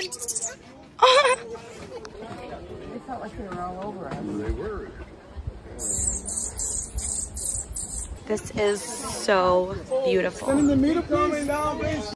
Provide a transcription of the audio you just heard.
again. They felt like they were all over us. They were. This is so beautiful.